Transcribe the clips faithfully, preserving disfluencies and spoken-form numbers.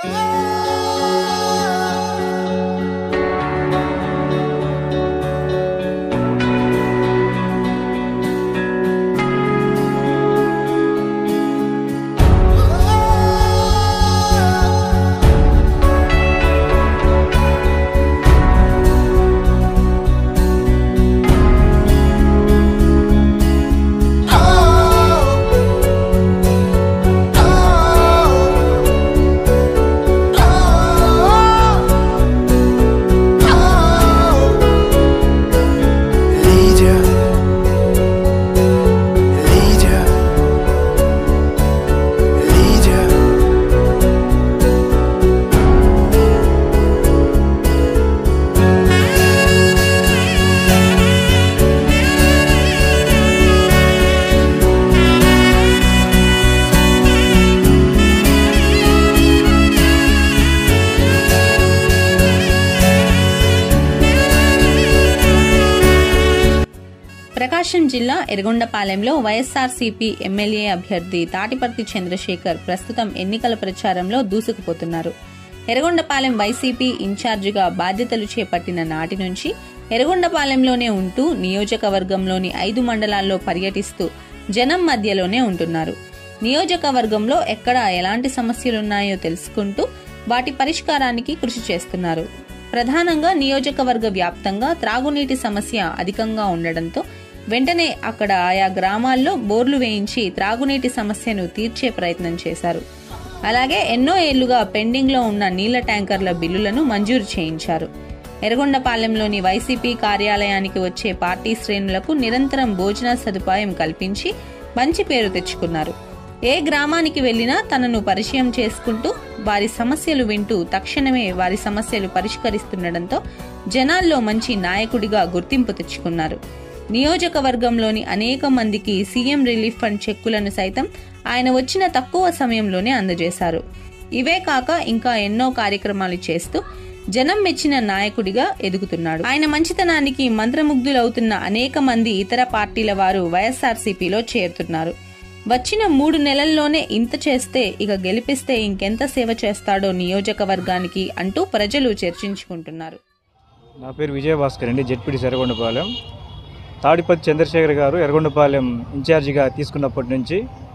ప్రకాశం జిల్లా ఎర్రగొండపాలెంలో వైఎస్ఆర్సీపీ ఎమ్మెల్యే అభ్యర్థి తాటిపర్తి చంద్రశేఖర్ ప్రస్తుతం ఎన్నికల ప్రచారంలో దూసుకుపోతున్నారు. ఎర్రగొండపాలెం వైసీపీ ఇన్ఛార్జిగా బాధ్యతలు చేపట్టిన నాటి నుంచి ఎర్రగొండపాలెంలోనే ఉంటూ నియోజకవర్గంలోని ఐదు మండలాల్లో పర్యటిస్తూ జనం మధ్యలోనే ఉంటున్నారు. నియోజకవర్గంలో ఎక్కడ ఎలాంటి సమస్యలున్నాయో తెలుసుకుంటూ వాటి పరిష్కారానికి కృషి చేస్తున్నారు. ప్రధానంగా నియోజకవర్గ వ్యాప్తంగా త్రాగునీటి సమస్య అధికంగా ఉండడంతో వెంటనే అక్కడ ఆయా గ్రామాల్లో బోర్లు వేయించి త్రాగునీటి సమస్యను తీర్చే ప్రయత్నం చేశారు. అలాగే ఎన్నో ఏళ్లుగా పెండింగ్ లో ఉన్న నీళ్ల ట్యాంకర్ల బిల్లులను మంజూరు చేయించారు. ఎర్రగొండపాలెంలోని వైసీపీ కార్యాలయానికి వచ్చే పార్టీ శ్రేణులకు నిరంతరం భోజన సదుపాయం కల్పించి మంచి పేరు తెచ్చుకున్నారు. ఏ గ్రామానికి వెళ్లినా తనను పరిచయం చేసుకుంటూ వారి సమస్యలు వింటూ తక్షణమే వారి సమస్యలు పరిష్కరిస్తుండటంతో జనాల్లో మంచి నాయకుడిగా గుర్తింపు తెచ్చుకున్నారు. నియోజకవర్గంలోని అనేక మందికి సీఎం రిలీఫ్ ఫండ్ చెక్కులను సైతం ఆయన వచ్చిన తక్కువ సమయంలోనే అందజేశారు. ఇవే కాక ఇంకా ఎన్నో కార్యక్రమాలు చేస్తూ జనం మెచ్చిన నాయకుడిగా ఎదుగుతున్నాడు. ఆయన మంచితనానికి మంత్రముగ్ధులవుతున్న అనేక మంది ఇతర పార్టీల వారు వైఎస్ఆర్సీపీలో చేరుతున్నారు. వచ్చిన మూడు నెలల్లోనే ఇంత చేస్తే ఇక గెలిపిస్తే ఇంకెంత సేవ చేస్తాడో నియోజకవర్గానికి అంటూ ప్రజలు చర్చించుకుంటున్నారు. నా పేరు విజయభాస్కర్ అండి, జెడ్పీటీసీ ఎర్రగొండపాలెం. తాడిపర్తి చంద్రశేఖర్ గారు ఎర్రగొండపాలెం ఇన్ఛార్జిగా తీసుకున్నప్పటి నుంచి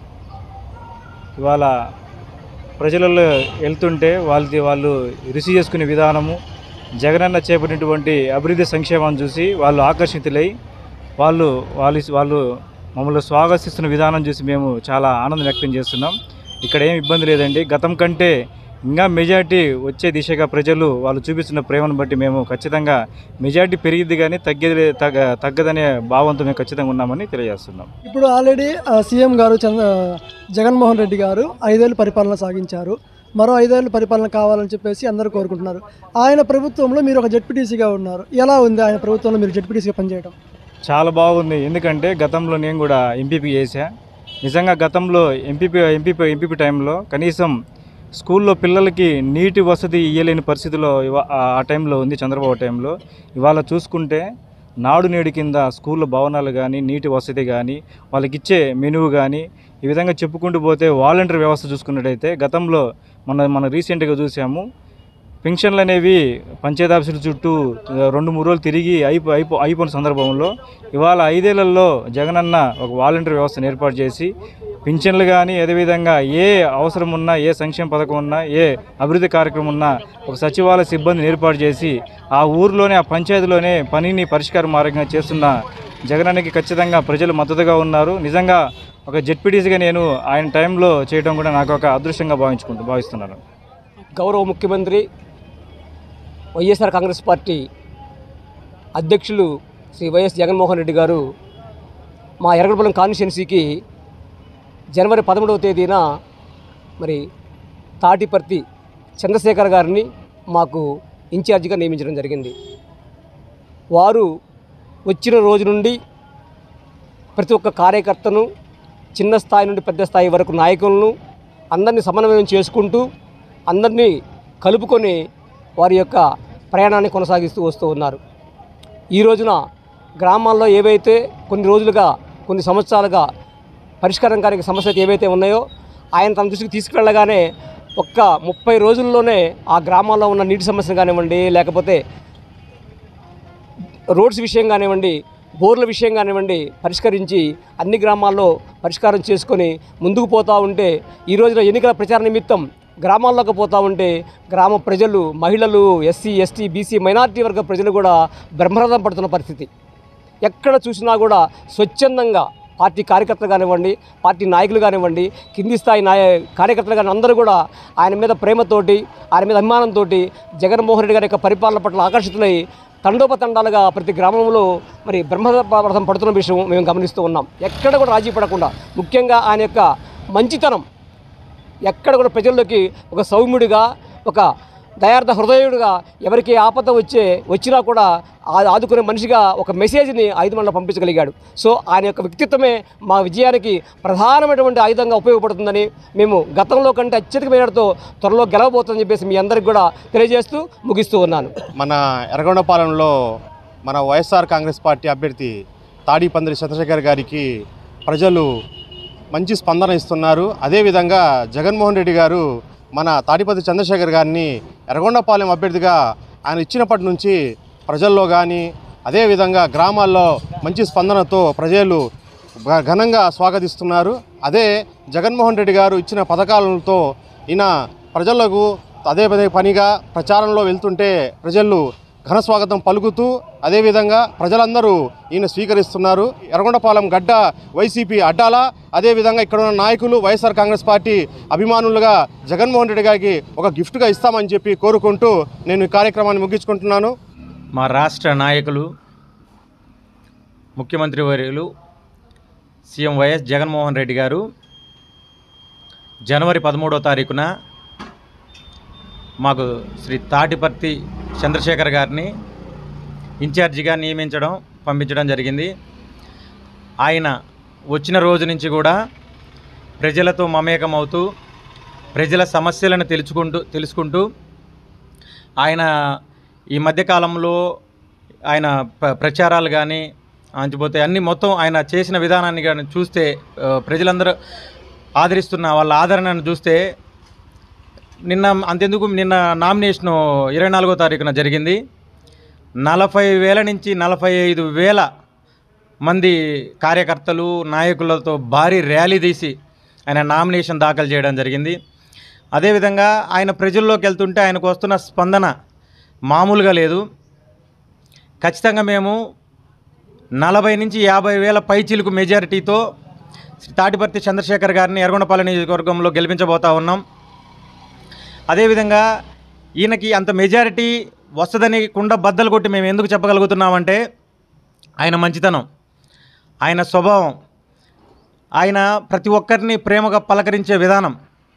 ఇవాళ ప్రజలలో వెళ్తుంటే వాళ్ళది వాళ్ళు రిసీవ్ చేసుకునే విధానము, జగనన్న చేపట్టినటువంటి అభివృద్ధి సంక్షేమాన్ని చూసి వాళ్ళు ఆకర్షితులై వాళ్ళు వాళ్ళు వాళ్ళు మమ్మల్ని స్వాగతిస్తున్న విధానం చూసి మేము చాలా ఆనందం వ్యక్తం చేస్తున్నాం. ఇక్కడ ఏం ఇబ్బంది లేదండి. గతం కంటే ఇంకా మెజార్టీ వచ్చే దిశగా ప్రజలు వాళ్ళు చూపిస్తున్న ప్రేమను బట్టి మేము ఖచ్చితంగా మెజార్టీ పెరిగిద్ది కానీ తగ్గేది తగ్గ తగ్గదనే భావంతో మేము ఖచ్చితంగా ఉన్నామని తెలియజేస్తున్నాం. ఇప్పుడు ఆల్రెడీ సీఎం గారు చంద్ర జగన్మోహన్ రెడ్డి గారు ఐదేళ్ళు పరిపాలన సాగించారు. మరో ఐదేళ్ళు పరిపాలన కావాలని చెప్పేసి అందరూ కోరుకుంటున్నారు. ఆయన ప్రభుత్వంలో మీరు ఒక జెడ్పీటీసీగా ఉన్నారు. ఎలా ఉంది ఆయన ప్రభుత్వంలో మీరు జెడ్పీటీసీగా పనిచేయడం? చాలా బాగుంది. ఎందుకంటే గతంలో నేను కూడా ఎంపీపీ చేశా. నిజంగా గతంలో ఎంపీపీ ఎంపీపీ ఎంపీపీ టైంలో కనీసం స్కూల్లో పిల్లలకి నీటి వసతి ఇయ్యలేని పరిస్థితిలో ఆ టైంలో ఉంది చంద్రబాబు టైంలో. ఇవాళ చూసుకుంటే నాడు నేడు కింద స్కూల్లో భవనాలు కానీ నీటి వసతి కానీ వాళ్ళకి ఇచ్చే మెనువు కానీ ఈ విధంగా చెప్పుకుంటూ పోతే వాలంటీర్ వ్యవస్థ చూసుకున్నట్టయితే గతంలో మన మనం రీసెంట్గా చూసాము. పెన్షన్లు అనేవి పంచాయతీ ఆఫీసుల చుట్టూ రెండు మూడు రోజులు తిరిగి అయిపో అయిపో అయిపోయిన సందర్భంలో ఇవాళ ఐదేళ్లలో జగనన్న ఒక వాలంటీర్ వ్యవస్థను ఏర్పాటు చేసి పింఛన్లు కానీ అదేవిధంగా ఏ అవసరం ఉన్నా, ఏ సంక్షేమ పథకం ఉన్నా, ఏ అభివృద్ధి కార్యక్రమం ఉన్నా ఒక సచివాలయ సిబ్బందిని ఏర్పాటు చేసి ఆ ఊరిలోనే ఆ పంచాయతీలోనే పనిని పరిష్కార మార్గంగా చేస్తున్న జగనన్నకి ఖచ్చితంగా ప్రజలు మద్దతుగా ఉన్నారు. నిజంగా ఒక జెడ్పీటీసీగా నేను ఆయన టైంలో చేయడం కూడా నాకు ఒక అదృష్టంగా భావించుకుంటూ భావిస్తున్నాను. గౌరవ ముఖ్యమంత్రి వైఎస్ఆర్ కాంగ్రెస్ పార్టీ అధ్యక్షులు శ్రీ వైఎస్ జగన్మోహన్ రెడ్డి గారు మా ఎర్రగొండపాలెం కాన్స్టిట్యున్సీకి జనవరి పదమూడవ తేదీన మరి తాటిపర్తి చంద్రశేఖర్ గారిని మాకు ఇన్ఛార్జిగా నియమించడం జరిగింది. వారు వచ్చిన రోజు నుండి ప్రతి ఒక్క కార్యకర్తను చిన్న స్థాయి నుండి పెద్ద స్థాయి వరకు నాయకులను అందరినీ సమన్వయం చేసుకుంటూ అందరినీ కలుపుకొని వారి యొక్క ప్రయాణాన్ని కొనసాగిస్తూ వస్తూ ఉన్నారు. ఈ రోజున గ్రామాల్లో ఏవైతే కొన్ని రోజులుగా కొన్ని సంవత్సరాలుగా పరిష్కారం కాని సమస్యలు ఏవైతే ఉన్నాయో ఆయన తన దృష్టికి తీసుకువెళ్ళగానే ఒక్క ముప్పై రోజుల్లోనే ఆ గ్రామాల్లో ఉన్న నీటి సమస్య కానివ్వండి, లేకపోతే రోడ్స్ విషయం కానివ్వండి, బోర్ల విషయం కానివ్వండి పరిష్కరించి అన్ని గ్రామాల్లో పరిష్కారం చేసుకొని ముందుకు పోతూ ఉంటే, ఈ రోజున ఎన్నికల ప్రచార నిమిత్తం గ్రామాల్లోకి పోతూ ఉంటే గ్రామ ప్రజలు, మహిళలు, ఎస్సీ ఎస్టీ బీసీ మైనారిటీ వర్గ ప్రజలు కూడా బ్రహ్మరథం పడుతున్న పరిస్థితి. ఎక్కడ చూసినా కూడా స్వచ్ఛందంగా పార్టీ కార్యకర్తలు కానివ్వండి, పార్టీ నాయకులు కానివ్వండి, కింది స్థాయి నాయ కార్యకర్తలు కానీ అందరూ కూడా ఆయన మీద ప్రేమతోటి, ఆయన మీద అభిమానంతో జగన్మోహన్ రెడ్డి గారి యొక్క పరిపాలన పట్ల ఆకర్షితులై తండోపతండాలుగా ప్రతి గ్రామంలో మరి బ్రహ్మరథం పడుతున్న విషయం మేము గమనిస్తూ ఉన్నాం. ఎక్కడ కూడా రాజీ పడకుండా, ముఖ్యంగా ఆయన యొక్క మంచితనం ఎక్కడ కూడా ప్రజల్లోకి ఒక సౌమ్యుడిగా, ఒక దయార్థ హృదయుడిగా, ఎవరికి ఆపద వచ్చే వచ్చినా కూడా ఆదుకునే మనిషిగా ఒక మెసేజ్ని ఐదు మండలం పంపించగలిగాడు. సో ఆయన యొక్క వ్యక్తిత్వమే మా విజయానికి ప్రధానమైనటువంటి ఆయుధంగా ఉపయోగపడుతుందని మేము గతంలో కంటే అత్యధిక మేరతో త్వరలో గెలవబోతుందని చెప్పేసి మీ అందరికీ కూడా తెలియజేస్తూ ముగిస్తూ ఉన్నాను. మన ఎర్రగొండపాలెంలో మన వైఎస్ఆర్ కాంగ్రెస్ పార్టీ అభ్యర్థి తాడిపందిరి చంద్రశేఖర్ గారికి ప్రజలు మంచి స్పందన ఇస్తున్నారు. అదేవిధంగా జగన్మోహన్ రెడ్డి గారు మన తాడిపత్రి చంద్రశేఖర్ గారిని ఎర్రగొండపాలెం అభ్యర్థిగా ఆయన ఇచ్చినప్పటి నుంచి ప్రజల్లో కానీ అదేవిధంగా గ్రామాల్లో మంచి స్పందనతో ప్రజలు ఘనంగా స్వాగతిస్తున్నారు. అదే జగన్మోహన్ రెడ్డి గారు ఇచ్చిన పథకాలతో ఈయన ప్రజలకు అదే పదే పనిగా ప్రచారంలో వెళ్తుంటే ప్రజలు ఘన స్వాగతం పలుకుతూ అదేవిధంగా ప్రజలందరూ ఈయన స్వీకరిస్తున్నారు. ఎర్రగొండపాలెం గడ్డ వైసీపీ అడ్డాల, అదేవిధంగా ఇక్కడ ఉన్న నాయకులు వైఎస్ఆర్ కాంగ్రెస్ పార్టీ అభిమానులుగా జగన్మోహన్ రెడ్డి గారికి ఒక గిఫ్ట్గా ఇస్తామని చెప్పి కోరుకుంటూ నేను ఈ కార్యక్రమాన్ని ముగించుకుంటున్నాను. మా రాష్ట్ర నాయకులు, ముఖ్యమంత్రి వర్యులు సీఎం వైఎస్ జగన్మోహన్ రెడ్డి గారు జనవరి పదమూడో తారీఖున మాకు శ్రీ తాటిపర్తి చంద్రశేఖర్ గారిని ఇన్ఛార్జిగా నియమించడం, పంపించడం జరిగింది. ఆయన వచ్చిన రోజు నుంచి కూడా ప్రజలతో మమేకమవుతూ ప్రజల సమస్యలను తెలుసుకుంటూ తెలుసుకుంటూ ఆయన ఈ మధ్యకాలంలో ఆయన ప్రచారాలు కానీ అంచిపోతే అన్నీ మొత్తం ఆయన చేసిన విధానాన్ని కానీ చూస్తే, ప్రజలందరూ ఆదరిస్తున్న వాళ్ళ ఆదరణను చూస్తే, నిన్న అంతెందుకు నిన్న నామినేషను ఇరవై నాలుగో తారీఖున జరిగింది. నలభై వేల నుంచి నలభై ఐదు వేల మంది కార్యకర్తలు, నాయకులతో భారీ ర్యాలీ తీసి ఆయన నామినేషన్ దాఖలు చేయడం జరిగింది. అదేవిధంగా ఆయన ప్రజల్లోకి వెళ్తుంటే ఆయనకు వస్తున్న స్పందన మామూలుగా లేదు. ఖచ్చితంగా మేము నలభై నుంచి యాభై వేల పైచీలకు మెజారిటీతో తాటిపర్తి చంద్రశేఖర్ గారిని ఎర్రగొండపాలెం నియోజకవర్గంలో గెలిపించబోతా ఉన్నాం. అదేవిధంగా ఈయనకి అంత మెజారిటీ వస్తుందని కుండ బద్దలు కొట్టి మేము ఎందుకు చెప్పగలుగుతున్నామంటే ఆయన మంచితనం, ఆయన స్వభావం, ఆయన ప్రతి ఒక్కరిని ప్రేమగా పలకరించే విధానం,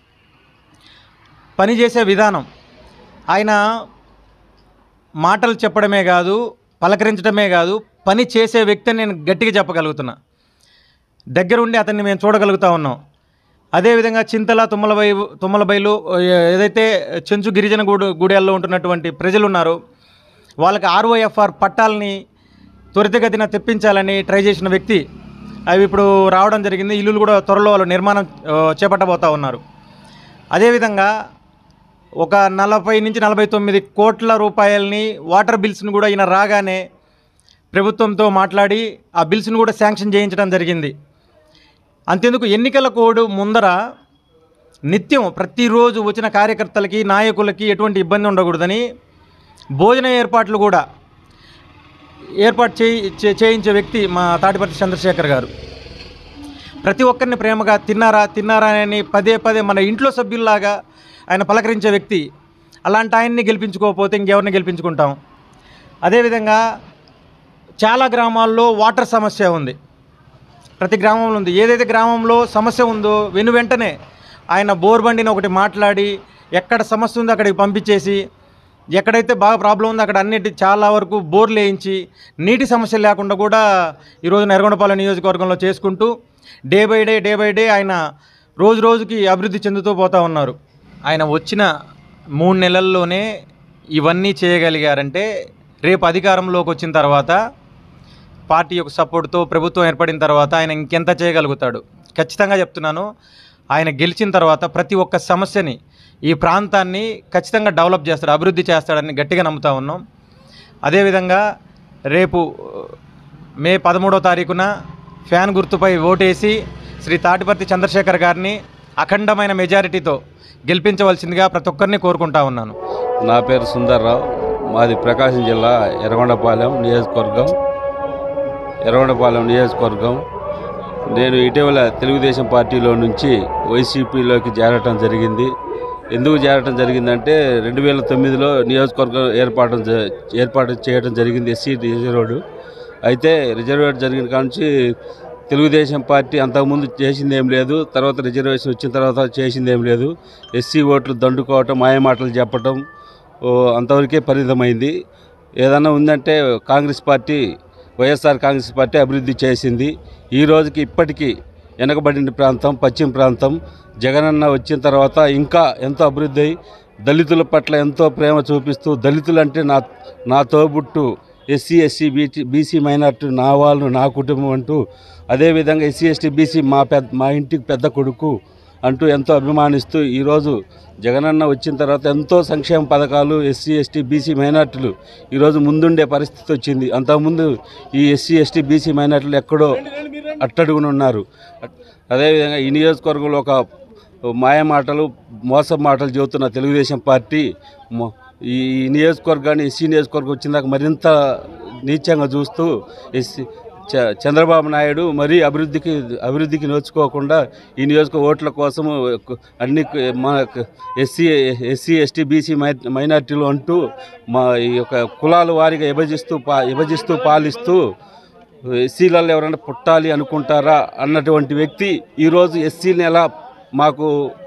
పనిచేసే విధానం, ఆయన మాటలు చెప్పడమే కాదు, పలకరించడమే కాదు, పని చేసే వ్యక్తిని నేను గట్టిగా చెప్పగలుగుతున్నా. దగ్గరుండి అతన్ని మేము చూడగలుగుతూ ఉన్నాం. అదేవిధంగా చింతల తుమ్మలబై తుమ్మలబైలు ఏదైతే చెంచు గిరిజన గూడు గూడెల్లో ఉంటున్నటువంటి ప్రజలు ఉన్నారో వాళ్ళకి ఆర్ఓఎఫ్ఆర్ పట్టాలని త్వరితగతిన తెప్పించాలని ట్రై చేసిన వ్యక్తి. అవి ఇప్పుడు రావడం జరిగింది. ఇల్లులు కూడా త్వరలో వాళ్ళు నిర్మాణం చేపట్టబోతూ ఉన్నారు. అదేవిధంగా ఒక నలభై నుంచి నలభై తొమ్మిది కోట్ల రూపాయలని వాటర్ బిల్స్ను కూడా ఈయన రాగానే ప్రభుత్వంతో మాట్లాడి ఆ బిల్స్ను కూడా శాంక్షన్ చేయించడం జరిగింది. అంతెందుకు ఎన్నికల కోడ్ ముందర నిత్యం ప్రతిరోజు వచ్చిన కార్యకర్తలకి, నాయకులకి ఎటువంటి ఇబ్బంది ఉండకూడదని భోజన ఏర్పాట్లు కూడా ఏర్పాటు చేయి చేయించే వ్యక్తి మా తాటిపర్తి చంద్రశేఖర్ గారు. ప్రతి ఒక్కరిని ప్రేమగా తిన్నారా తిన్నారా అని పదే పదే మన ఇంట్లో సభ్యుల్లాగా ఆయన పలకరించే వ్యక్తి. అలాంటి ఆయన్ని గెలిపించుకోకపోతే ఇంకెవరిని గెలిపించుకుంటాం? అదేవిధంగా చాలా గ్రామాల్లో వాటర్ సమస్య ఉంది, ప్రతి గ్రామంలో ఉంది. ఏదైతే గ్రామంలో సమస్య ఉందో వెను వెంటనే ఆయన బోర్ బండిని ఒకటి మాట్లాడి ఎక్కడ సమస్య ఉందో అక్కడికి పంపించేసి, ఎక్కడైతే బాగా ప్రాబ్లం ఉందో అక్కడ అన్నిటి చాలా వరకు బోర్లు వేయించి నీటి సమస్య లేకుండా కూడా ఈరోజు ఎర్రగొండపాలెం నియోజకవర్గంలో చేసుకుంటూ day by day day by day ఆయన రోజు రోజుకి అభివృద్ధి చెందుతూ పోతూ ఉన్నారు. ఆయన వచ్చిన మూడు నెలల్లోనే ఇవన్నీ చేయగలిగారంటే రేపు అధికారంలోకి వచ్చిన తర్వాత పార్టీ యొక్క సపోర్ట్తో ప్రభుత్వం ఏర్పడిన తర్వాత ఆయన ఇంకెంత చేయగలుగుతాడు? ఖచ్చితంగా చెప్తున్నాను, ఆయన గెలిచిన తర్వాత ప్రతి ఒక్క సమస్యని ఈ ప్రాంతాన్ని ఖచ్చితంగా డెవలప్ చేస్తాడు, అభివృద్ధి చేస్తాడని గట్టిగా నమ్ముతా ఉన్నాం. అదేవిధంగా రేపు మే పదమూడో తారీఖున ఫ్యాన్ గుర్తుపై ఓటేసి శ్రీ తాటిపర్తి చంద్రశేఖర్ గారిని అఖండమైన మెజారిటీతో గెలిపించవలసిందిగా ప్రతి ఒక్కరిని కోరుకుంటా ఉన్నాను. నా పేరు సుందర్రావు, మాది ప్రకాశం జిల్లా ఎర్రగొండపాలెం నియోజకవర్గం ఎర్రగొండపాలెం నియోజకవర్గం నేను ఇటీవల తెలుగుదేశం పార్టీలో నుంచి వైసీపీలోకి చేరటం జరిగింది. ఎందుకు చేరటం జరిగిందంటే రెండు వేల తొమ్మిదిలో నియోజకవర్గం ఏర్పాటు ఏర్పాటు చేయడం జరిగింది ఎస్సీ రిజర్వ్డ్. అయితే రిజర్వేట్ జరిగిన కాంచి తెలుగుదేశం పార్టీ అంతకుముందు చేసింది ఏం లేదు, తర్వాత రిజర్వేషన్ వచ్చిన తర్వాత చేసింది ఏం లేదు. ఎస్సీ ఓట్లు దండుకోవటం, మాయమాటలు చెప్పటం అంతవరకే పరిమితమైంది. ఏదన్నా ఉందంటే Congress party, YSR Congress party అభివృద్ధి చేసింది. ఈ రోజుకి ఇప్పటికీ వెనకబడిన ప్రాంతం పశ్చిమ ప్రాంతం జగనన్న వచ్చిన తర్వాత ఇంకా ఎంతో అభివృద్ధి అయి దళితుల పట్ల ఎంతో ప్రేమ చూపిస్తూ, దళితులంటే నా నా తోబుట్టు, SC SC BC BC minority నా వాళ్ళు, నా కుటుంబం అంటూ, అదేవిధంగా ఎస్సీ ఎస్టీ బీసీ మా పెద్ద మా ఇంటికి పెద్ద కొడుకు అంటూ ఎంతో అభిమానిస్తూ ఈరోజు జగనన్న వచ్చిన తర్వాత ఎంతో సంక్షేమ పథకాలు ఎస్సీ ఎస్టీ బీసీ మైనార్టీలు ఈరోజు ముందుండే పరిస్థితి వచ్చింది. అంతకుముందు ఈ ఎస్సీ ఎస్టీ బీసీ మైనార్టీలు ఎక్కడో అట్టడుగున ఉన్నారు. అదేవిధంగా ఈ నియోజకవర్గంలో ఒక మాయ మాటలు, మోసం మాటలు చెబుతున్న తెలుగుదేశం పార్టీ ఈ నియోజకవర్గాన్ని ఎస్సీ నియోజకవర్గం వచ్చిందాక మరింత నీచంగా చూస్తూ ఎస్సీ చంద్రబాబు నాయుడు మరీ అభివృద్ధికి అభివృద్ధికి నోచుకోకుండా ఈ నియోజక ఓట్ల కోసము అన్ని మా ఎస్సీ ఎస్సీ ఎస్టీ బీసీ మై మైనార్టీలు అంటూ మా ఈ యొక్క కులాల వారిగా విభజిస్తూ పా విభజిస్తూ పాలిస్తూ ఎస్సీలలో ఎవరైనా పుట్టాలి అనుకుంటారా అన్నటువంటి వ్యక్తి ఈరోజు ఎస్సీని ఎలా మాకు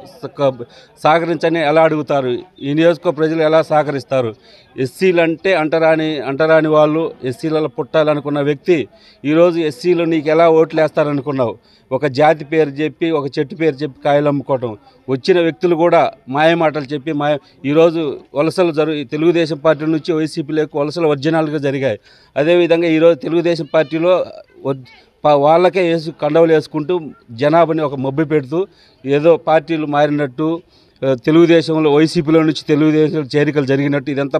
సహకరించని ఎలా అడుగుతారు? ఈ నియోజక ప్రజలు ఎలా సహకరిస్తారు? ఎస్సీలు అంటే అంటరాని అంటరాని వాళ్ళు, ఎస్సీలలో పుట్టాలనుకున్న వ్యక్తి ఈరోజు ఎస్సీలు నీకు ఎలా ఓట్లు వేస్తారనుకున్నావు? ఒక జాతి పేరు చెప్పి, ఒక చెట్టు పేరు చెప్పి కాయలు అమ్ముకోవటం. వచ్చిన వ్యక్తులు కూడా మాయ మాటలు చెప్పి మాయ ఈరోజు వలసలు జరుగు తెలుగుదేశం పార్టీ నుంచి వైసీపీలోకి వలసలు ఒరిజినల్గా జరిగాయి. అదేవిధంగా ఈరోజు తెలుగుదేశం పార్టీలో వాళ్ళకే వేసు కండవలు వేసుకుంటూ జనాభాని ఒక మబ్బి పెడుతూ ఏదో పార్టీలు మారినట్టు, తెలుగుదేశంలో వైసీపీలో నుంచి తెలుగుదేశం చేరికలు జరిగినట్టు ఇదంతా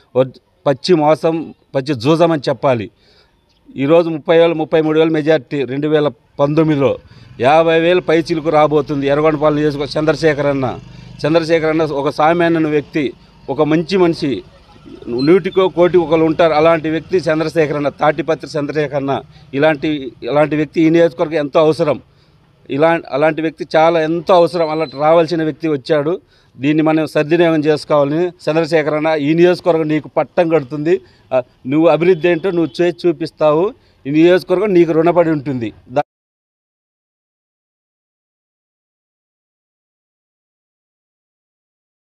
పచ్చి మోసం, పచ్చి జూజమని చెప్పాలి. ఈరోజు ముప్పై వేలు ముప్పై మూడు వేల మెజార్టీ రెండు వేల పంతొమ్మిదిలో యాభై వేలు పైచీలకు రాబోతుంది. ఎర్రగొండపాలెం నియోజక చంద్రశేఖర్ అన్న చంద్రశేఖర్ అన్న ఒక సామాన్య వ్యక్తి, ఒక మంచి మనిషి, నూటికో కోటి ఒకరు ఉంటారు. అలాంటి వ్యక్తి చంద్రశేఖర్ అన్న, తాటిపత్రి చంద్రశేఖర్ అన్న ఇలాంటి ఇలాంటి వ్యక్తి ఈ నియోజకవర్గం ఎంతో అవసరం. ఇలా అలాంటి వ్యక్తి చాలా ఎంతో అవసరం. అలాంటి రావాల్సిన వ్యక్తి వచ్చాడు. దీన్ని మనం సద్వినియోగం చేసుకోవాలని చంద్రశేఖర్ అన్న, ఈ నియోజకవర్గం నీకు పట్టం కడుతుంది. నువ్వు అభివృద్ధి ఏంటో నువ్వు చేసి చూపిస్తావు. ఈ నియోజకవర్గం నీకు రుణపడి ఉంటుంది.